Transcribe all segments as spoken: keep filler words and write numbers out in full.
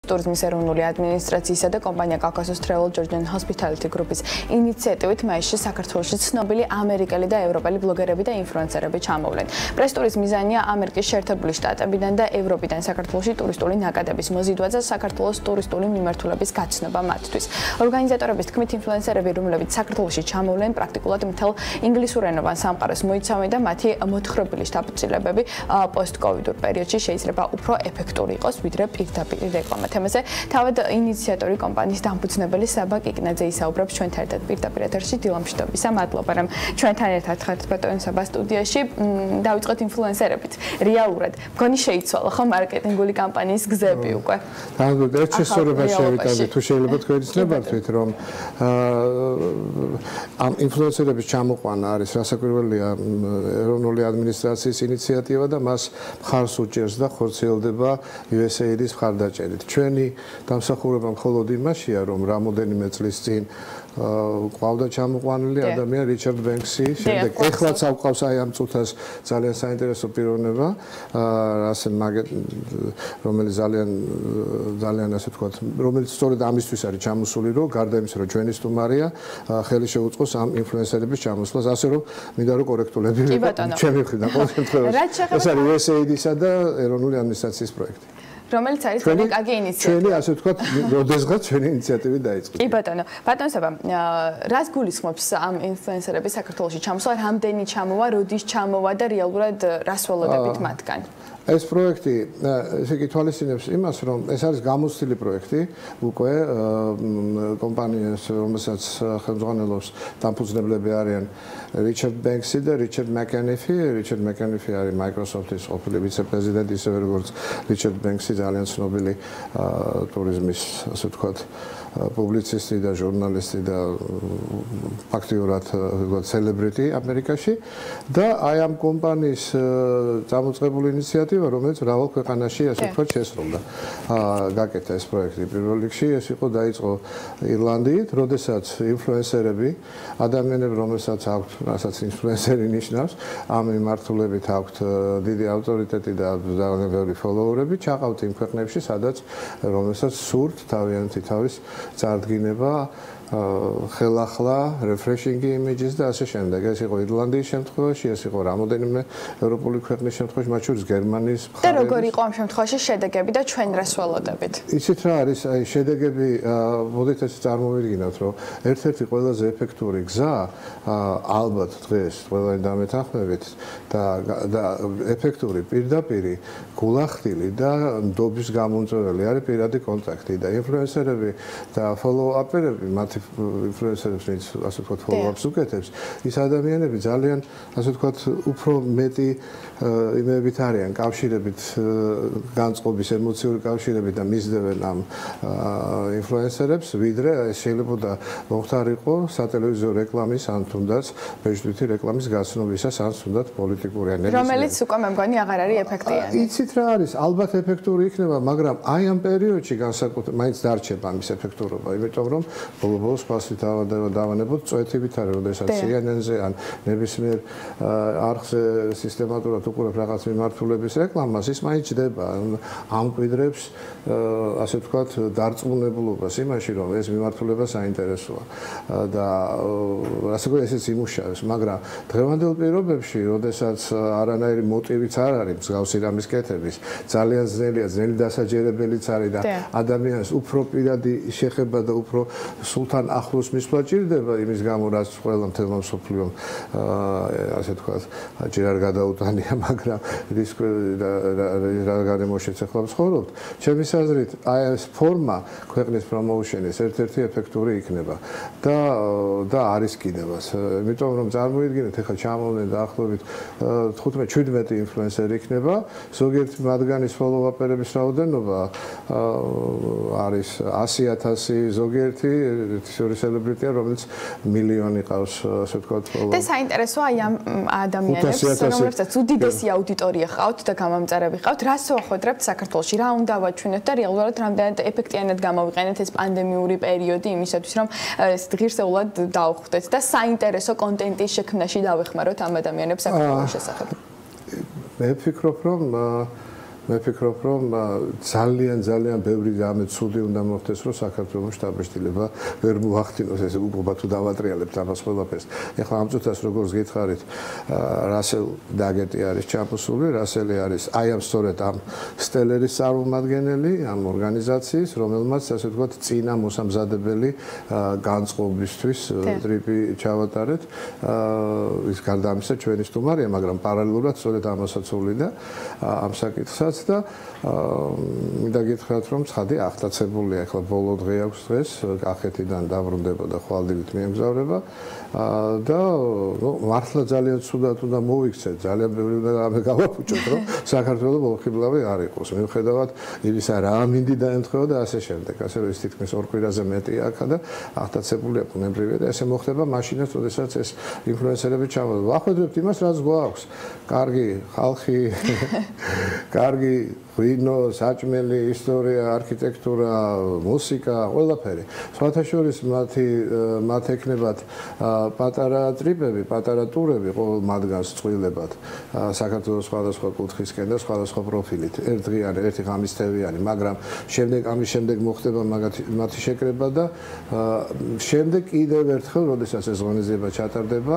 ტურიზმის ეროვნული ადმინისტრაციისა და კომპანია Caucasus Travel Georgian Hospitality Group-ის ინიციატივით მაისში საქართველოში ცნობილი ამერიკელი და ევროპელი ბლოგერები და ინფლუენსერები ჩამოვლენ. პრეს-ტურის მიზანია ამერიკის შეერთებული შტატებიდან და ევროპიდან საქართველოში ტურისტული ნაკადების მოზიდვა და საქართველოს ტურისტული მიმართულების გაცნობა მათთვის. ორგანიზატორების თქმით, ინფლუენსერები, რომლებიც საქართველოში ჩამოვლენ, პრაქტიკულად მთელ ინგლისურენოვან სამყაროს მოიცავენ და მათი მოთხრობილი შთაბეჭდილებები პოსტ-კოვიდურ პერიოდში შეიძლება უფრო ეფექტური იყოს, ვიდრე პირდაპირ რეკლამა. თემაზე თავად ინიციატორი კომპანიის დამფუძნებელი საბა კიკნაძე ისაუბრებს ჩვენთან ერთად პირდაპირ ეთერში. დილამშვიდობისა, მადლობა რომ ჩვენთან ერთად ხართ ბატონო საბა სტუდიაში. დავიწყოთ ინფლუენსერებით. რეალურად მგონი შეიცვალა ხო მარკეტინგული კამპანიის გზები უკვე. და შესაძლოა შევიტანოთ თუ შეიძლება თქვენ იცნობთ რომ ამ ინფლუენსერების ჩამოყვანა არის რასაკვირველია ეროვნული ადმინისტრაციის ინიციატივა და მას მხარს უჭერს და ხორციელდება იუ ეს ეი აიდის მხარდაჭერით. ჩვენი დამსახურება მხოლოდ იმაშია, რომ რამოდენიმე წლის წინ ყავდა ჩამოყვანილი ადამიანი რიჩარდ ბენქსი, შემდეგ ეხლაც ავყავს აი ამ წუთას ძალიან საინტერესო პიროვნება, რასელ მაგეთ რომელიც ძალიან ძალიან ასე ვთქვათ, რომელიც სწორედ ამისთვის არის ჩამოსული, რომ გარდა იმისა, რომ ჩვენი სტუმარია, ხელი შეუწყოს ამ ინფლუენსერების ჩამოსვლას, ასე რომ მინდა რომ კორექტულები ჩემი მხრიდან ყოველ შემთხვევაში. ეს არის იუ ეს ეი აიდისა და ეროვნული ადმინისტრაციის პროექტი. რომელიც არის ძალიან კარგი ინიციატივა. ჩვენი ასე ვთქვათ, როდესღაც ჩვენი ინიციატივით დაიწყო. კი ბატონო, ბატონო საბა, რას გულისხმობს ამ ინფლუენსერების საქართველოში ჩამოსვლა, რამდენი ჩამოვა, როდის ჩამოვა და რეალურად რას ველოდებით მათგან? ეს პროექტი ესე იგი თვალისწინებს იმას, რომ ეს არის გამოცდილი პროექტი, უკვე კომპანიას, რომელსაც ხელმძღვანელობს დამფუძნებლები არიან რიჩარდ ბენქსი და რიჩარდ მაკენიფი. რიჩარდ მაკენიფი არის Microsoft-ის ყოფილი ვიცე-პრეზიდენტი, ისევე როგორც რიჩარდ ბენქსი ძალიან ცნობილი ტურიზმის, ასე ვთქვათ, პუბლიცისტი და ჟურნალისტი და ფაქტიურად ცელებრიტი ამერიკაში და აი ამ კომპანიის წამოწყებული ინიციატივა, რომელიც მრავალ ქვეყანაში ასე ვთქვათ შესრულდა. გაკეთა ეს პროექტი პირველ რიგში, ეს იყო დაიწყო ირლანდიით, როდესაც ინფლუენსერები, ადამიანები, რომელსაც აქვთ, რასაც ინფლუენსერი ნიშნავს, ამ მიმართულებით აქვთ დიდი ავტორიტეტი და ძალიან ბევრი ფოლოუერები, ჩაყავთ იმ ქვეყნებში, სადაც რომელსაც სურთ თავიანთი თავის წარდგინება, ხელახლა, refreshing images და ასე შემდეგ. ეს იყო ირლანდიის შემთხვევაში, ეს იყო რამოდენიმე ევროპული ქვეყნის შემთხვევაში, მათ შორის გერმანიის მხარე. და როგორ იყო ამ შემთხვევაში შედეგები და ჩვენ რას ველოდებით? იცით რა არის, აი შედეგები, მოდით ეს წარმოვიდგინოთ, რომ ერთ-ერთი ყველაზე ეფექტური გზა, ალბათ დღეს ყველანი დამეთანხმებით და და ეფექტური პირდაპირი გულახდილი და ნდობის გამომწვეველი არის პირადი კონტაქტი და ინფლუენსერები და follow-up-ები მათი ინფლუენსერებს, ვინც ასე ვთქვათ, follow-ups უკეთებს, ის ადამიანები ძალიან ასე ვთქვათ, უფრო მეტი იმებით არიან კავშირებით, განწყობის, ემოციური კავშირებით და მისდევენ ამ ინფლუენსერებს, ვიდრე შეიძლება მოხდარიყო სატელევიზიო რეკლამის ან თუნდაც ბეჭდვითი რეკლამის გაცნობისას ან თუნდაც პოლიტიკური ანალიზის. რომელიც უკვე მე მგონი აღარ არის ეფექტიანი. იცით რა არის, ალბათ ეფექტური იქნება, მაგრამ აი ამ პერიოდში განსაკუთრებით მაინც დარჩება ამის ეფექტურობა, იმიტომ რომ ბოლოს ფასით დავანებოთ წვეთივით არის, როდესაც სი ენ ენ-ზე ან ნებისმიერ არხზე სისტემატურად უყურებ რაღაც მიმართულების რეკლამას, ის მაინც ჯდება, ამკვიდრებს ასე ვთქვათ, დარწმუნებულობას იმაში, რომ ეს მიმართულება საინტერესოა და ასე ვთქვათ, ესეც იმუშავებს, მაგრამ დღევანდელ პირობებში, როდესაც არანაირი მოტივიც არ არის მსგავსი რამის კეთების, ძალიან ძნელია, ძნელი დასაჯერებელიც არის და ადამიანს უფრო პირადი შეხება და უფრო სულთან ახლოს მისვლა ჭირდება იმის გამო, რაც ყველა მთელმა მსოფლიომ ასე ვთქვათ, ჯერ არ გადაუტანია, მაგრამ რისკი რა გარემოშიც ახლა ვცხოვრობთ. ჩემი აზრით, აი ეს ფორმა ქვეყნის პრომოუშენის ერთ-ერთი ეფექტური იქნება და და არის კიდევაც. იმიტომ რომ წარმოიდგინეთ, ახლა ჩამოვდნენ დაახლოებით თხუთმეტ შვიდმეტი ინფლუენსერი იქნება, ზოგიერთი მათგანის follow-up-ერების რაოდენობა არის ასი ათასი, ზოგიერთი ორი სელებრიტია, რომელიც მილიონი ყავს, ასე ვთქვათ, follow-up. და საინტერესოა აი ამ ადამიანებს, რომლებსაც უდიდესი აუდიტორია ჰყავთ და გამომწერები ჰყავთ, რას უახოთრებთ საქართველოში, რა უნდა ვაჩვენოთ და რეალურად რამდენად ეფექტიანად გამოვიყენეთ ეს პანდემიური პერიოდი იმისათვის, რომ ეს ღირსეულად დავხვდეთ და საინტერესო კონტენტის შექმნაში დავეხმაროთ ამ ადამიანებს საქართველოს შესახებ. მე ვფიქრობ, რომ მე ვფიქრობ, რომ ძალიან ძალიან ბევრი ამეთ ცუდი უნდა მოხდეს, რომ საქართველოს შტაბ-ბიჭდილება ვერ მოახდინოს ეს უბრალოდ თუ დავატრიალებთ ამას ყველაფერს. ეხლა ამ წუთას როგორც გითხარით, რასელ დაგეტი არის ჩამოსული, რასელი არის აი ამ სწორედ ამ სტელერის წარმომადგენელი, ამ ორგანიზაციის, რომელმაც ასე ვთქვათ, წინა მოსამზადებელი განწყობისთვის ტრიპი ჩავატარეთ. ის გარდა ამისა ჩვენი სტუმარია, მაგრამ პარალელურად სწორედ ამასაც ვლიდა ამ საკითხსაც და მინდა გითხრათ, რომ ცხადი აღტაცებულია, ახლა ბოლო დღე აქვს დღეს, კახეთიდან დაბრუნდებოდა ხვალდილით მიემგზავრება და ნუ მართლა ძალიან ცუდად უნდა მოიქცეთ, ძალიან ბევრი უნდა გამოვაყუჭოთ, რომ საქართველოს მოხიბლავი არ იყოს. მიუხედავად იმისა, რა მინდი დაემთხევა და ასე შემდეგ. ასე რომ ის თითქმის ორ კვირაზე მეტია აქა და აღტაცებულია ბუნებრივია და ესე მოხდება მაშინაც, როდესაც ეს ინფლუენსერები ჩამოვიდნენ. ვახვედრებთ იმას, რაც გვაქვს. კარგი ხალხი, კარგი ღვინო, საჭმელი, ისტორია, არქიტექტურა, მუსიკა, ყველაფერი. სხვათა შორის მათი მათ ეკნებათ პატარა ტრიპები, პატარა ტურები ყოველ მათგანს წვილებად საქართველოს სხვადასხვა კუთხისკენ და სხვადასხვა პროფილით. ერთდღიანი, ერთი ღამისთევიანი, მაგრამ შემდეგ ამის შემდეგ მოხდება მათი შეკრება და შემდეგ კიდევ ერთხელ, როდესაც ეს ღონისძიება ჩატარდება,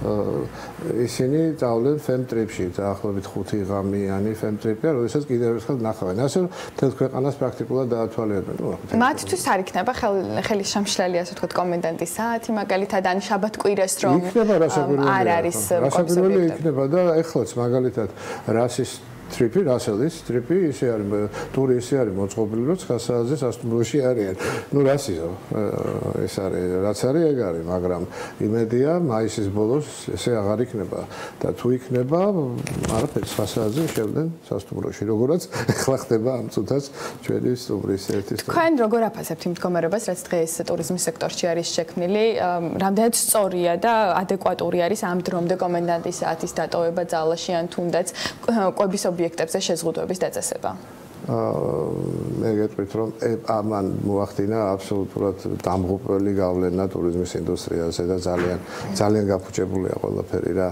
ისინი წავლენ ფემ ტრიპში, დაახლოებით ხუთი ღამიანი ფემ ტრიპია, როდესაც კიდევ ერთხელ ნახავენ. ასე რომ მთელ ქვეყანას პრაქტიკულად დაათვალიერებენ. მათთვის არ იქნება ხელისშემშლელი, ასე ვთქვათ, კომენდანტის საათი, მაგალითად, ან შაბათ-კვირას რომ არ არის რასაკვირველი იქნება და ეხლაც მაგალითად რასის ტრიპი, რასელის ტრიპი, ისე არის ტური ისე არის მოწყობილი, რომ ცხრა საათზე სასტუმროში არიან. ნუ რასიზო, ეს არის, რაც არის ეგ არის, მაგრამ იმედია მაისის ბოლოს ესე აღარ იქნება და თუ იქნება, არაფერი ცხრა საათზე შევდნენ სასტუმროში, როგორაც ახლა ხდება ამ წუთას ჩვენი სტუმრის ერთი სტუმრი. თქვენ როგორ აფასებთ იმ მდგომარეობას, რაც დღეს ტურიზმის სექტორში არის შექმნილი, რამდენად სწორია და ადეკვატური არის ამ დრომდე კომენდანტის საათის დატოვება ძალაში ან თუნდაც კვების ობიექტებზე შეზღუდვების დაწესება? მე გეტყვით, რომ ამან მოახდინა აბსოლუტურად დამღუპველი გავლენა ტურიზმის ინდუსტრიაზე და ძალიან ძალიან გაფუჭებულია ყველაფერი რა.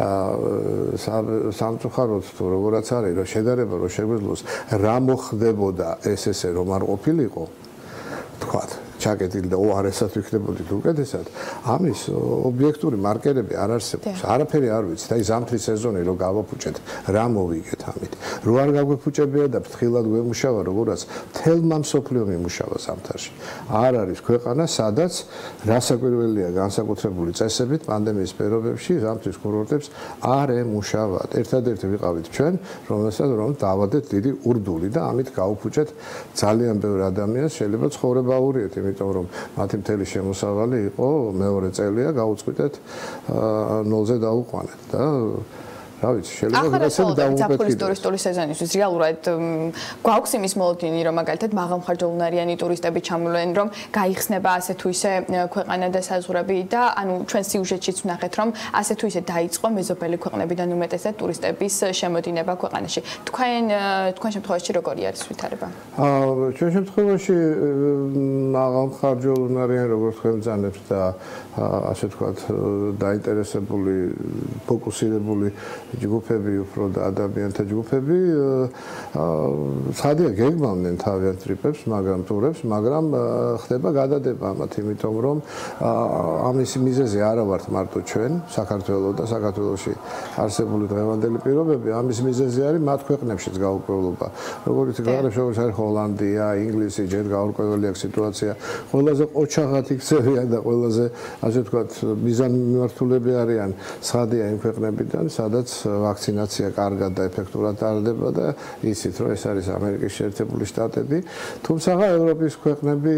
სამწუხაროდ თუ როგორაც არის, რომ შედარება რომ შეგვეძლოს რა მოხდებოდა ეს ესე რომ არ ყოფილიყო, თქვათ ჩაკეტილი და უარესად ვიქნებოდით უკეთესად, ამის ობიექტური მარკერები არ არსებობს. არაფერი არ ვიცით. აი ზამთრის სეზონი რო გავაფუჭეთ, რა მოვიგეთ ამით. რო არ გაგვეფუჭებია და ფრთხილად გვემუშავა, როგორაც თელმა მსოფლიო მიმუშავა ზამთარში. არ არის ქვეყანა, სადაც რასაკვირველია განსაკუთრებული წესებით პანდემიის პირობებში ზამთრის კურორტებს არ ემუშავათ. ერთადერთი ვიყავით ჩვენ, რომელსაც რომ დავადეთ დიდი ურდული და ამით გავუფუჭეთ ძალიან ბევრ ადამიანს, შეიძლება ცხოვრება აურიეთ. იმიტომ რომ მათი მთელი შემოსავალი იყო მეორე წელია გაუწყვეტეთ ნოლზე დაუყვანეთ და რა ვიცი, შეიძლება ვიღაცები დაუყეთქიდეთ. ტურისტული სეზონისთვის რეალურად გვაქვს იმის მოლოდინი, რომ მაგალითად მაღალმხარჯაულნარიანი ტურისტები ჩამოვლენ, რომ გაიხსნება ასე თუ ისე ქვეყანა და საზღვრები და ანუ ჩვენ სიუჟეტშიც ვნახეთ, რომ ასე თუ ისე დაიწყო მეზობელი ქვეყნებიდან უმეტესად ტურისტების შემოდინება ქვეყანაში. თქვენ თქვენ შემთხვევაში როგორი არის ვითარება? აა ჩვენ შემთხვევაში მაღალმხარჯაულნარიანი როგორც თქვენ ბრძანებთ და ასე ვთქვათ დაინტერესებული, ფოკუსირებული ჯგუფები უფრო და ადამიანთა ჯგუფები ცხადია გეგმავდნენ თავიანთ ტრიპებს, მაგრამ ტურებს, მაგრამ ხდება გადადება ამათ, იმიტომ რომ ამის მიზეზი არა ვართ მარტო ჩვენ, საქართველოს და საქართველოში არსებული დღევანდელი პირობები, ამის მიზეზი არის მათ ქვეყნებშიც გაურკვევლობა. როგორც ქვეყნებში, როგორც არის ჰოლანდია, ინგლისი, ჯერ გაურკვეველი აქვს სიტუაცია, ყველაზე ყოჩაღად იქცევიან და ყველაზე ასე ვთქვათ მიზანმიმართულები არიან ცხადია იმ ქვეყნებიდან, სადაც ვაქცინაცია კარგად და ეფექტურად ტარდება და იცით რომ ეს არის ამერიკის შეერთებული შტატები, თუმცა ევროპის ქვეყნები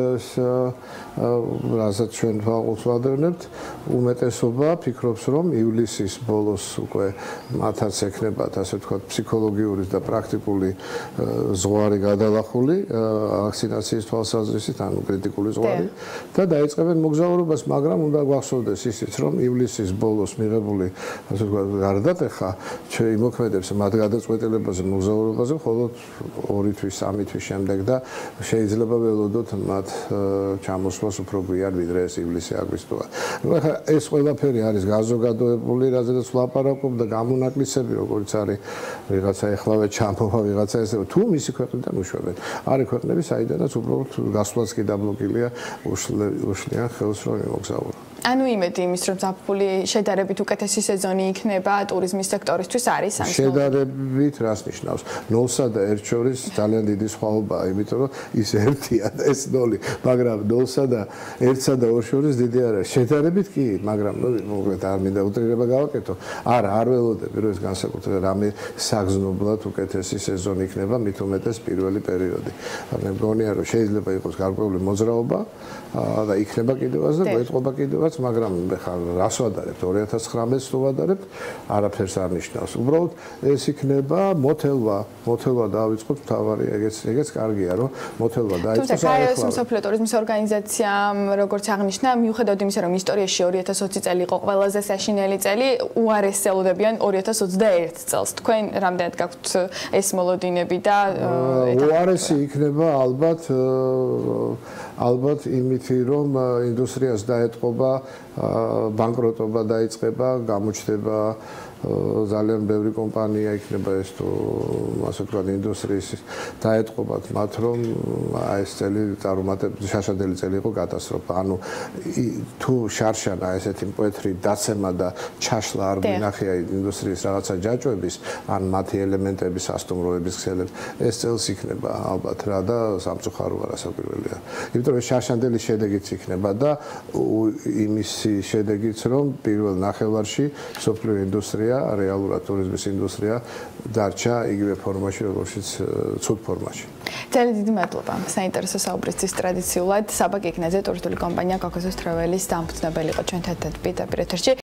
რასაც ჩვენ ვაღვწვადებთ, უმეტესობა ფიქრობს რომ ივლისის ბოლოს უკვე მათაც ექნებათ ასე ვთქვათ ფსიქოლოგიური და პრაქტიკული ზღვარი გადალახული ვაქცინაციის თვალსაზრისით, ანუ კრიტიკული ზღვარი და დაიწყებენ მოგზაურობას, მაგრამ უნდა გვახსოვდეს ისიც რომ ივლისის ბოლოს მიღებული ასე ვთქვათ გარდა ზოგადად ახლა იმოქმედებს მათ გადაწყვეტილებაზე მოგზაურობაზე მხოლოდ ორი თვის, სამი თვის შემდეგ და შეიძლება ველოდოთ მათ ჩამოსვლას უფრო გვიან ვიდრე ეს ივლისი-აგვისტოა. ნუ ახლა ეს ყველაფერი არის გაზოგადოებული, რაზედაც ვლაპარაკობ და გამონაკლისები როგორც არის ვიღაცა ეხლავე ჩამოვა ვიღაცა ესე თუ მისი ქვეყნიდან უშვებენ. არის ქვეყნები საიდანაც უბრალოდ გასვლაც კი დაბლოკილია უშლიან ხელს რომ იმოგზაურონ. ანუ იმედი იმის რომ ზაფხული შედარებით უკეთესი სეზონი იქნება ტურიზმის სექტორისთვის არის ამ შედარებით რას ნიშნავს? ნოლსა და ერთ შორის ძალიან დიდი სხვაობაა, იმიტომ რომ ის ერთია და ეს ნოლი, მაგრამ ნოლსა და ერთსა და ორ შორის დიდი არ არის. შედარებით კი, მაგრამ ნუ მოკლედ არ მინდა უტრირება გავაკეთო. არა, არ ველოდები რომ ეს განსაკუთრებით რამე საგზნობლად უკეთესი სეზონი იქნება, მით უმეტეს პირველი პერიოდი. მე მგონია რომ შეიძლება იყოს გარკვეული მოძრაობა და იქნება კიდევაც და მოეწყობა კიდევაც მაგრამ ხა რას ვადარებთ ორი ათას ცხრამეტს თუ ვადარებთ არაფერს არ ნიშნავს უბრალოდ ეს იქნება მოთელვა მოთელვა დავიწყოთ თავარი ეგეც ეგეც კარგია რომ მოთელვა დაიწყოს აი ეს მსოფლიო ტურიზმის ორგანიზაციამ როგორც აღნიშნა მიუხედავად იმისა რომ ისტორიაში ორი ათას ოცი წელი იყო ყველაზე საშინელი წელი უარეს ელოდებიან ორი ათას ოცდაერთ წელს თქვენ რამდენად გაქვთ ეს მოლოდინები და უარესი იქნება ალბათ ალბათ იმითი რომ ინდუსტრიას დაეტყობა ბანკროტობა დაიწყება, გამოჩნდება ძალიან ბევრი კომპანია იქნება ეს თუ ასე ვთქვათ ინდუსტრიის დაეტყობათ მათ რომ აი ეს წელი წარუმატებელი შაშადელი წელი იყო კატასტროფა. ანუ თუ შარშანა ესეთი მკვეთრი დაცემა და ჩაშლა არ გვინახია ინდუსტრიის რაღაცა ჯაჭვების ან მათი ელემენტების სასტუმროების ქსელებს ეს წელს იქნება ალბათ რა და სამწუხაროა რასაკვირველია. იმიტომ რომ შაშანდელი შედეგიც იქნება და იმის შედეგიც რომ პირველ ნახევარში სოფლიო ინდუსტრია რეალურად ტურიზმის ინდუსტრია დარჩა იგივე ფორმაში როგორიც ცუდ ფორმაში. ძალიან დიდი მადლობა. საინტერესო საუბრისთვის ტრადიციულად საბა გიგნაძე ტურისტული კომპანია Caucasus Travel-ის დამფუძნებელი იყო ჩვენთან პირდაპირ ეთერში.